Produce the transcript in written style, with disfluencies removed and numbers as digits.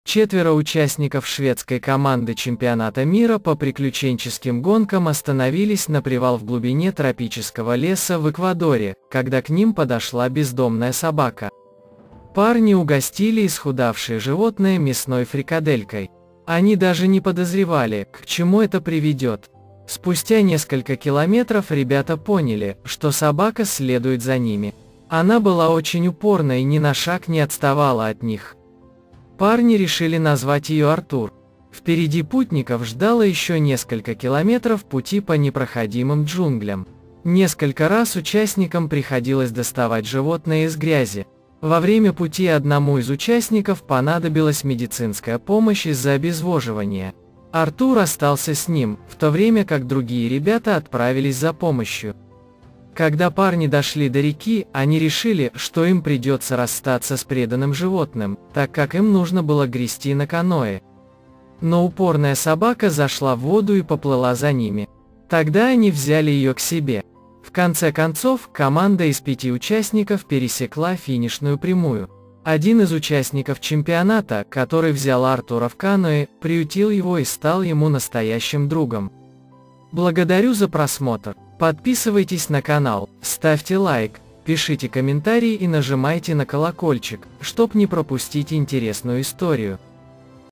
Четверо участников шведской команды чемпионата мира по приключенческим гонкам остановились на привал в глубине тропического леса в Эквадоре, когда к ним подошла бездомная собака. Парни угостили исхудавшее животное мясной фрикаделькой. Они даже не подозревали, к чему это приведет. Спустя несколько километров ребята поняли, что собака следует за ними. Она была очень упорна и ни на шаг не отставала от них. Парни решили назвать ее Артур. Впереди путников ждало еще несколько километров пути по непроходимым джунглям. Несколько раз участникам приходилось доставать животное из грязи. Во время пути одному из участников понадобилась медицинская помощь из-за обезвоживания. Артур остался с ним, в то время как другие ребята отправились за помощью. Когда парни дошли до реки, они решили, что им придется расстаться с преданным животным, так как им нужно было грести на каное. Но упорная собака зашла в воду и поплыла за ними. Тогда они взяли ее к себе. В конце концов, команда из 5 участников пересекла финишную прямую. Один из участников чемпионата, который взял Артура в каноэ, приютил его и стал ему настоящим другом. Благодарю за просмотр. Подписывайтесь на канал, ставьте лайк, пишите комментарии и нажимайте на колокольчик, чтобы не пропустить интересную историю.